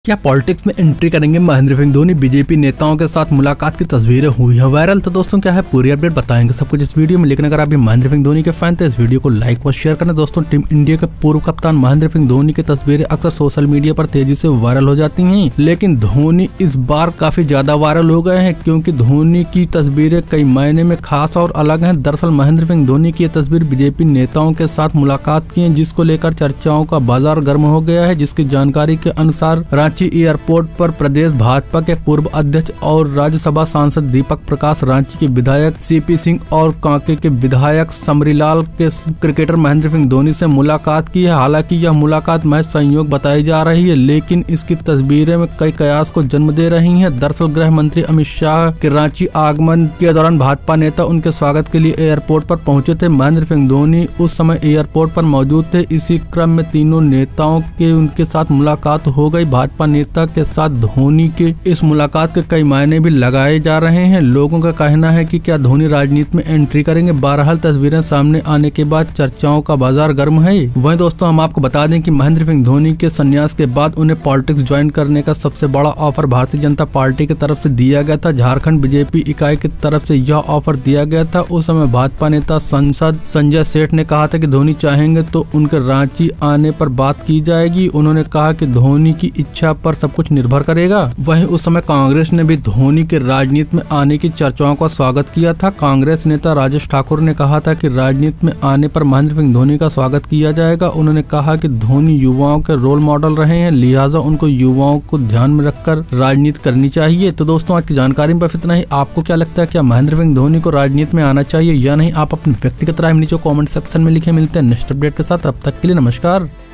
क्या पॉलिटिक्स में एंट्री करेंगे महेंद्र सिंह धोनी? बीजेपी नेताओं के साथ मुलाकात की तस्वीरें हुई हैं वायरल। तो दोस्तों क्या है पूरी अपडेट बताएंगे सब कुछ इस वीडियो में। लेकिन अगर आप भी महेंद्र सिंह धोनी के फैन तो इस वीडियो को लाइक और शेयर करें। दोस्तों टीम इंडिया के पूर्व कप्तान महेंद्र सिंह धोनी की तस्वीरें अक्सर सोशल मीडिया पर तेजी से वायरल हो जाती हैं, लेकिन धोनी इस बार काफी ज्यादा वायरल हो गए हैं क्योंकि धोनी की तस्वीरें कई मायने में खास और अलग हैं। दरअसल महेंद्र सिंह धोनी की ये तस्वीर बीजेपी नेताओं के साथ मुलाकात की है, जिसको लेकर चर्चाओं का बाजार गर्म हो गया है। जिसकी जानकारी के अनुसार रांची एयरपोर्ट पर प्रदेश भाजपा के पूर्व अध्यक्ष और राज्यसभा सांसद दीपक प्रकाश, रांची के विधायक सीपी सिंह और कांके के विधायक समरीलाल के क्रिकेटर महेंद्र सिंह धोनी से मुलाकात की है। हालांकि यह मुलाकात महज संयोग बताई जा रही है, लेकिन इसकी तस्वीरें में कई कयास को जन्म दे रही हैं। दरअसल गृह मंत्री अमित शाह के रांची आगमन के दौरान भाजपा नेता उनके स्वागत के लिए एयरपोर्ट पर पहुंचे थे। महेंद्र सिंह धोनी उस समय एयरपोर्ट पर मौजूद थे। इसी क्रम में तीनों नेताओं के उनके साथ मुलाकात हो गई। भाजपा नेता के साथ धोनी के इस मुलाकात के कई मायने भी लगाए जा रहे हैं। लोगों का कहना है कि क्या धोनी राजनीति में एंट्री करेंगे। बहरहाल तस्वीरें सामने आने के बाद चर्चाओं का बाजार गर्म है। वहीं दोस्तों हम आपको बता दें कि महेंद्र सिंह धोनी के संन्यास के बाद उन्हें पॉलिटिक्स ज्वाइन करने का सबसे बड़ा ऑफर भारतीय जनता पार्टी की तरफ से दिया गया था। झारखंड बीजेपी इकाई की तरफ से यह ऑफर दिया गया था। उस समय भाजपा नेता सांसद संजय सेठ ने कहा था कि धोनी चाहेंगे तो उनके रांची आने पर बात की जाएगी। उन्होंने कहा कि धोनी की इच्छा पर सब कुछ निर्भर करेगा। वहीं उस समय कांग्रेस ने भी धोनी के राजनीति में आने की चर्चाओं का स्वागत किया था। कांग्रेस नेता राजेश ठाकुर ने कहा था कि राजनीति में आने पर महेंद्र सिंह धोनी का स्वागत किया जाएगा। उन्होंने कहा कि धोनी युवाओं के रोल मॉडल रहे हैं, लिहाजा उनको युवाओं को ध्यान में रखकर राजनीति करनी चाहिए। तो दोस्तों आज की जानकारी में बस इतना ही। आपको क्या लगता है, क्या महेंद्र सिंह धोनी को राजनीति में आना चाहिए या नहीं? आप अपनी व्यक्तिगत राय नीचे कमेंट सेक्शन में लिखे। मिलते हैं नेक्स्ट अपडेट के साथ, तब तक के लिए नमस्कार।